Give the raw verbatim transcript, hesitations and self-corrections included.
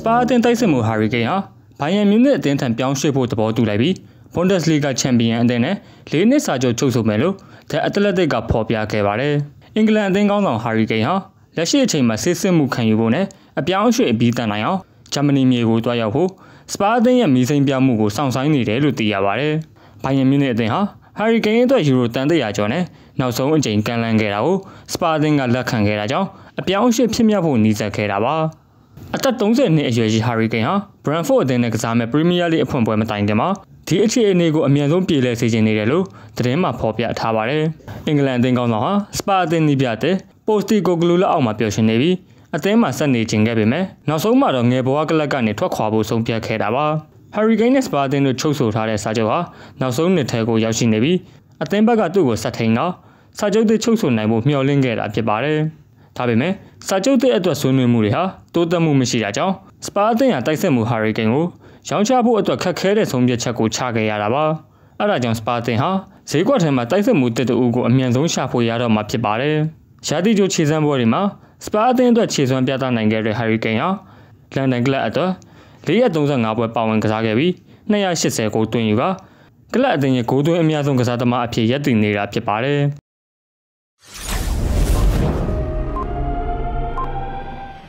ပါအသင်းတိုက်စစ်မှုဟာရီကိန်းဟာဘိုင်ယန်မြူနစ်အသင်းထံပြောင်းရွှေ့ဖို့သဘောတူလိုက်ပြီးဘွန်ဒက်စ်လီဂါချန်ပီယံအသင်းနဲ့လေးနှစ်စာချုပ်ချုပ်ဆိုမယ်လို့The Athletic ကဖော်ပြခဲ့ပါတယ်။အင်္ဂလန်အသင်းကောင်းဆောင်ဟာရီကိန်းဟာလက်ရှိအချိန်မှာစစ်စစ်မှုခံယူဖို့နဲ့အပြောင်းအရွှေ့အပြီးတန်နိုင်အောင်ဂျာမနီမြေကိုတွားရောက်ဖို့စပါအသင်းရဲ့မီးစိမ်းပြမှုကိုစောင့်ဆိုင်းနေတယ်လို့သိရပါတယ်။ဘိုင်ယန်မြူနစ်အသင်းဟာဟာရီကိန်းအတွက်ယူရိုတန်တရာကျော်နဲ့နောက်ဆုံးအကြိမ်ကန်လန်းခဲ့တာကိုစပါအသင်းကလက်ခံခဲ့တာကြောင့်အပြောင်းအရွှေ့ဖြစ်မြောက်ဖို့နှီးစပ်ခဲ့တာပါ။အသက်သုံးဆယ်နှစ်အရွယ်ရှိဟာရီကိန်းဟာဘရန်ဖို့အသင်းနဲ့ကစားမဲ့ပရီးမီးယားလိအဖွင့်ပွဲမတိုင်ခင်မှာဒီအခြေအနေကိုအမြန်ဆုံးပြေလည်စေချင်နေတယ်လို့သတင်းမှာဖော်ပြထားပါတယ်။အင်္ဂလန်အသင်းကောင်းဆောင်ဟာစပါအသင်းနီးပြတဲ့ပိုစတီကိုဂလူလက်အောက်မှာပျော်ရွှင်နေပြီးအသင်းမှာဆက်နေခြင်းခဲ့ပေမဲ့နောက်ဆုံးမှာတော့ငယ်ဘဝကလပ်ကနေထွက်ခွာဖို့ဆုံးဖြတ်ခဲ့တာပါ။ဟာရီကိန်းနဲ့စပါအသင်းတို့ချုပ်ဆိုထားတဲ့စာချုပ်ဟာနောက်ဆုံးနှစ်ထဲကိုရောက်ရှိနေပြီးအသင်းဘက်ကသူ့ကိုဆက်ထိန်တော့စာချုပ်တွေချုပ်ဆိုနိုင်ဖို့မျှော်လင့်ခဲ့တာဖြစ်ပါတယ်။ဒါပေမဲ့စာချုပ်တွေအတွက်ဆွေးနွေးမှုတွေဟာတိုးတက်မှုမရှိတာကြောင့်စပါအသင်းဟာတိုက်စစ်မှုဟာရီကိန်းကိုရောင်းချဖို့အတွက်ခက်ခဲတဲ့ဆုံးဖြတ်ချက်ကိုချခဲ့ရတာပါ။အဲဒါကြောင့်စပါအသင်းဟာဈေးကွက်ထဲမှာတိုက်စစ်မှုတစ်တူကိုအမြန်ဆုံးရှာဖွေရတော့မှာဖြစ်ပါတယ်။ရာသီကျိုးခြေစမ်းပွဲတွေမှာစပါအသင်းအတွက်ခြေစွမ်းပြသနိုင်ခဲ့တဲ့ဟာရီကိန်းဟာလန်ဒန်ကလပ်အတွက်လေးရာသုံးဆယ့်ငါပွဲပါဝင်ကစားခဲ့ပြီးနှစ်ရာရှစ်ဆယ်ဂိုးသွင်းယူကကလပ်အသင်းရဲ့ဂိုးသွင်းအများဆုံးကစားသမားအဖြစ်ရပ်တည်နေတာဖြစ်ပါတယ်။